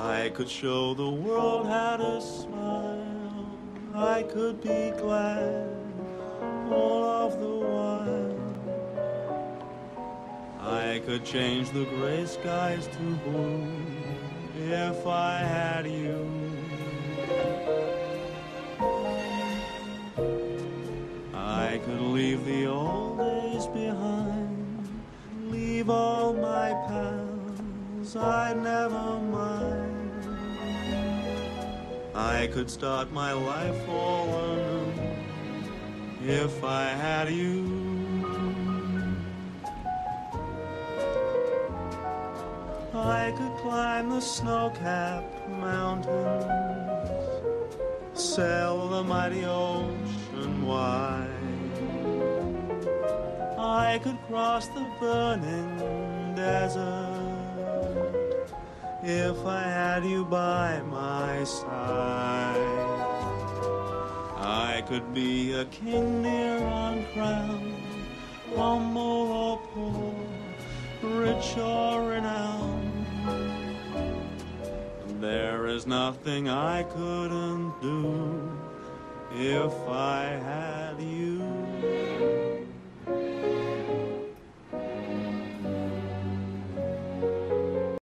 I could show the world how to smile. I could be glad all of the while. I could change the gray skies to blue if I had you. I could leave the old days behind, leave all my pals, I'd never mind. I could start my life all anew if I had you. I could climb the snow-capped mountains, sail the mighty ocean wide. I could cross the burning desert if I had you by my side. I could be a king near uncrowned, humble or poor, rich or renowned. There is nothing I couldn't do if I had